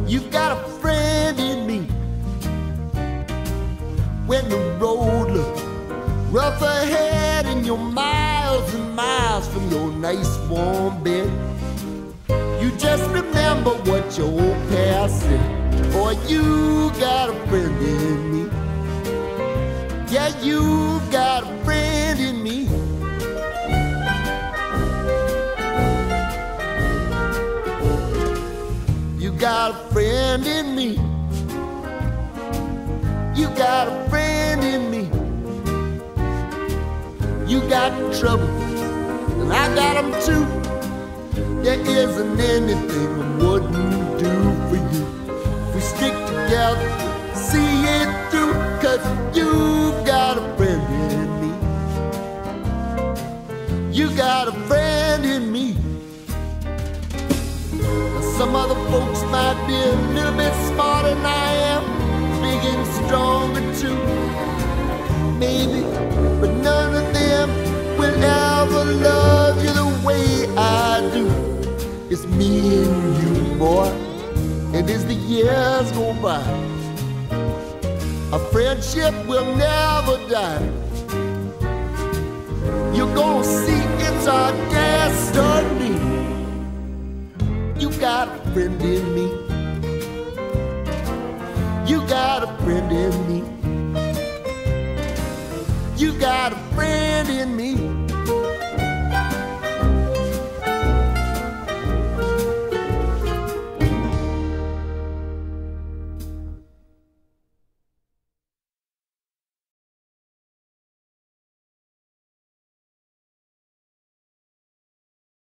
You've got a friend in me. When the road looks rough ahead and you're miles and miles from your nice warm bed, you just remember what your old past said. Boy, you got a friend in me. Yeah, you got a friend in me. You got a friend in me. You got a friend in me. You got trouble, and I got them too. There isn't anything I wouldn't do for you. If we stick together, see it through, 'cause you got a friend in me. You got a friend in me. Now, some other folks might be a little bit smarter than I am, big and stronger too, maybe, but none of them will ever love you the way I do. It's me and you, boy, and as the years go by, our friendship will never die. You're gonna see it's our destiny. You got a friend in me.